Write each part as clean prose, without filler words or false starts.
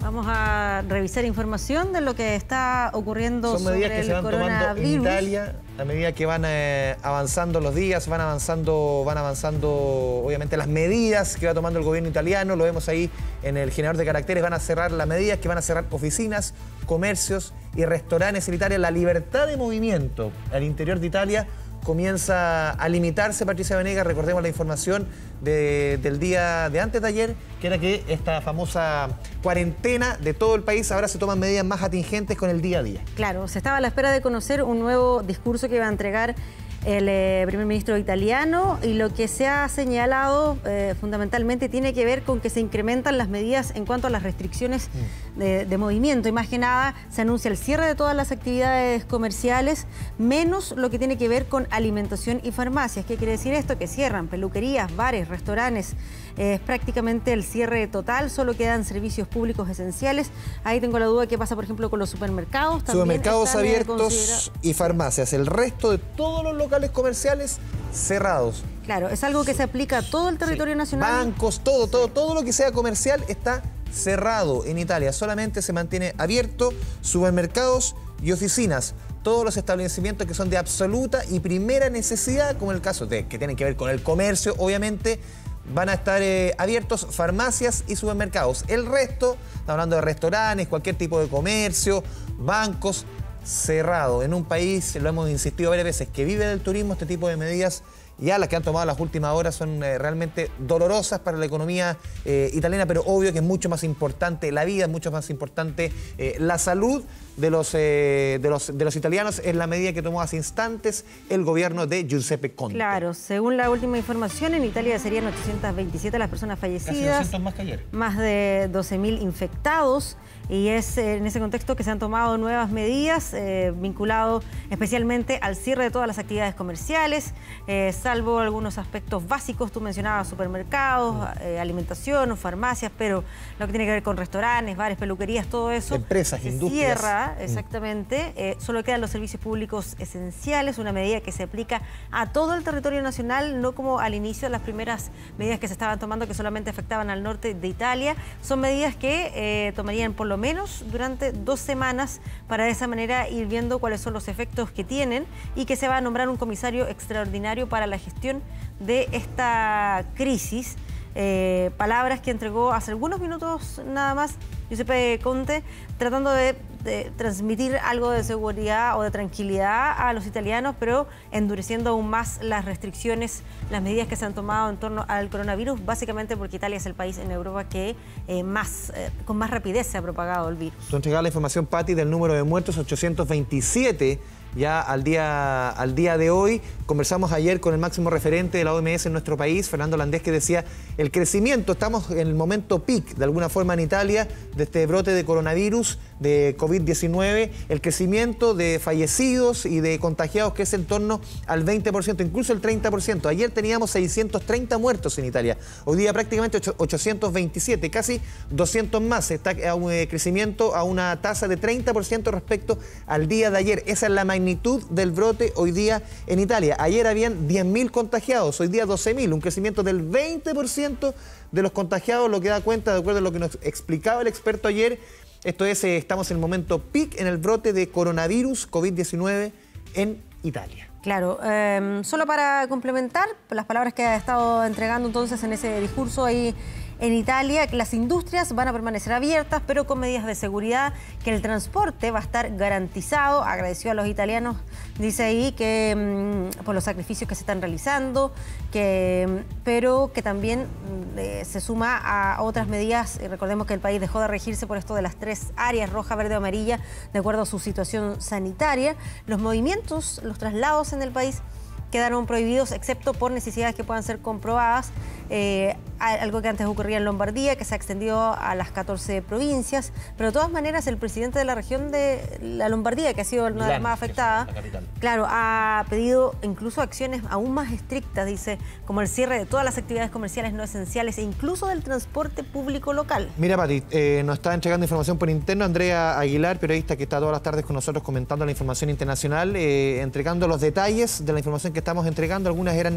Vamos a revisar información de lo que está ocurriendo Son medidas sobre que se van el tomando en coronavirus. Italia a medida que van avanzando los días, van avanzando obviamente las medidas que va tomando el gobierno italiano. Lo vemos ahí en el generador de caracteres. Van a cerrar las medidas que van a cerrar oficinas, comercios y restaurantes en Italia. La libertad de movimiento al interior de Italia comienza a limitarse, Patricia Venegas. Recordemos la información del día de antes de ayer, que era que esta famosa cuarentena de todo el país, ahora se toman medidas más atingentes con el día a día. Claro, se estaba a la espera de conocer un nuevo discurso que iba a entregar el primer ministro italiano, y lo que se ha señalado fundamentalmente tiene que ver con que se incrementan las medidas en cuanto a las restricciones de movimiento, y más que nada se anuncia el cierre de todas las actividades comerciales, menos lo que tiene que ver con alimentación y farmacias. ¿Qué quiere decir esto? Que cierran peluquerías, bares, restaurantes. Es prácticamente el cierre total, solo quedan servicios públicos esenciales. Ahí tengo la duda de qué pasa, por ejemplo, con los supermercados. Supermercados abiertos y farmacias. El resto de todos los locales comerciales cerrados. Claro, es algo que se aplica a todo el territorio nacional. Bancos, todo lo que sea comercial está cerrado en Italia. Solamente se mantiene abierto supermercados y oficinas. Todos los establecimientos que son de absoluta y primera necesidad, como el caso que tienen que ver con el comercio, obviamente, van a estar abiertos farmacias y supermercados. El resto, estamos hablando de restaurantes, cualquier tipo de comercio, bancos, cerrado. En un país, lo hemos insistido varias veces, que vive del turismo, este tipo de medidas, ya las que han tomado las últimas horas, son realmente dolorosas para la economía italiana, pero obvio que es mucho más importante la vida, es mucho más importante la salud de los italianos, en la medida que tomó hace instantes el gobierno de Giuseppe Conte. Claro, según la última información, en Italia serían 827 las personas fallecidas. Casi 200 más que ayer. Más de 12.000 infectados. Y es en ese contexto que se han tomado nuevas medidas, vinculado especialmente al cierre de todas las actividades comerciales, salvo algunos aspectos básicos. Tú mencionabas supermercados, alimentación, farmacias, pero lo que tiene que ver con restaurantes, bares, peluquerías, todo eso. Empresas, se industrias. Cierra, exactamente. Solo quedan los servicios públicos esenciales, una medida que se aplica a todo el territorio nacional, no como al inicio de las primeras medidas que se estaban tomando, que solamente afectaban al norte de Italia. Son medidas que tomarían por lo menos durante 2 semanas, para de esa manera ir viendo cuáles son los efectos que tienen, y que se va a nombrar un comisario extraordinario para la gestión de esta crisis. Palabras que entregó hace algunos minutos nada más Giuseppe Conte, tratando de transmitir algo de seguridad o de tranquilidad a los italianos, pero endureciendo aún más las restricciones, las medidas que se han tomado en torno al coronavirus, básicamente porque Italia es el país en Europa que con más rapidez se ha propagado el virus. Tú entregabas la información, Pati, del número de muertos, 827 ya al día de hoy. Conversamos ayer con el máximo referente de la OMS en nuestro país, Fernando Landés, que decía el crecimiento, estamos en el momento peak de alguna forma en Italia de este brote de coronavirus, de COVID-19, el crecimiento de fallecidos y de contagiados que es en torno al 20%, incluso el 30%. Ayer teníamos 630 muertos en Italia, hoy día prácticamente 827, casi 200 más. Está a un crecimiento a una tasa de 30% respecto al día de ayer. Esa es la magnitud del brote hoy día en Italia. Ayer habían 10.000 contagiados, hoy día 12.000, un crecimiento del 20% de los contagiados, lo que da cuenta, de acuerdo a lo que nos explicaba el experto ayer. Esto es, estamos en el momento peak en el brote de coronavirus COVID-19 en Italia. Claro, solo para complementar las palabras que ha estado entregando entonces en ese discurso ahí en Italia, las industrias van a permanecer abiertas, pero con medidas de seguridad, que el transporte va a estar garantizado. Agradeció a los italianos, dice ahí, que por los sacrificios que se están realizando, pero que también se suma a otras medidas. Recordemos que el país dejó de regirse por esto de las 3 áreas, roja, verde o amarilla, de acuerdo a su situación sanitaria. Los movimientos, los traslados en el país quedaron prohibidos, excepto por necesidades que puedan ser comprobadas. Algo que antes ocurría en Lombardía, que se ha extendido a las 14 provincias, pero de todas maneras el presidente de la región de la Lombardía, que ha sido una de las más afectadas, claro, ha pedido incluso acciones aún más estrictas, dice, como el cierre de todas las actividades comerciales no esenciales e incluso del transporte público local. Mira, Pati, nos está entregando información por interno Andrea Aguilar, periodista que está todas las tardes con nosotros comentando la información internacional, entregando los detalles de la información que estamos entregando. Algunas eran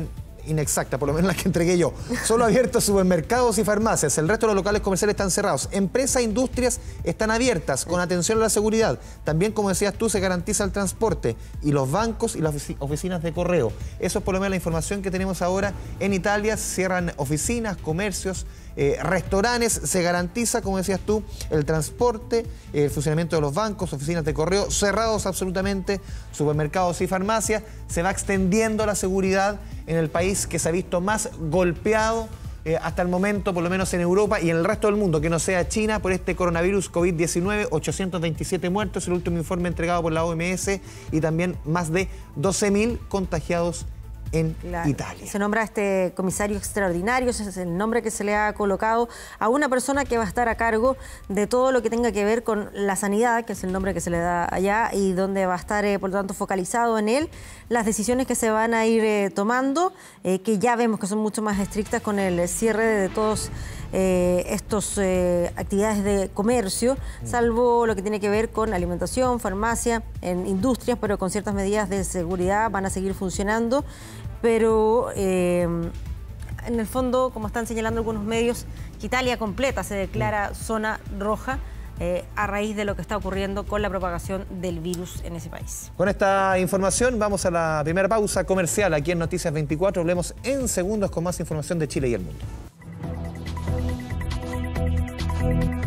inexacta, por lo menos la que entregué yo. Solo abiertos supermercados y farmacias. El resto de los locales comerciales están cerrados. Empresas e industrias están abiertas con atención a la seguridad. También, como decías tú, se garantiza el transporte y los bancos y las oficinas de correo. Eso es por lo menos la información que tenemos ahora. En Italia cierran oficinas, comercios, restaurantes. Se garantiza, como decías tú, el transporte, el funcionamiento de los bancos, oficinas de correo, cerrados absolutamente, supermercados y farmacias. Se va extendiendo la seguridad en el país que se ha visto más golpeado hasta el momento, por lo menos en Europa y en el resto del mundo, que no sea China, por este coronavirus COVID-19. 827 muertos, el último informe entregado por la OMS, y también más de 12.000 contagiados en Italia. Se nombra este comisario extraordinario, ese es el nombre que se le ha colocado a una persona que va a estar a cargo de todo lo que tenga que ver con la sanidad, que es el nombre que se le da allá, y donde va a estar, por lo tanto, focalizado en él las decisiones que se van a ir tomando, que ya vemos que son mucho más estrictas con el cierre de todos estos actividades de comercio, salvo lo que tiene que ver con alimentación, farmacia, en industrias, pero con ciertas medidas de seguridad van a seguir funcionando. Pero en el fondo, como están señalando algunos medios, que Italia completa se declara zona roja a raíz de lo que está ocurriendo con la propagación del virus en ese país. Con esta información vamos a la primera pausa comercial aquí en Noticias 24. Volvemos en segundos con más información de Chile y el mundo.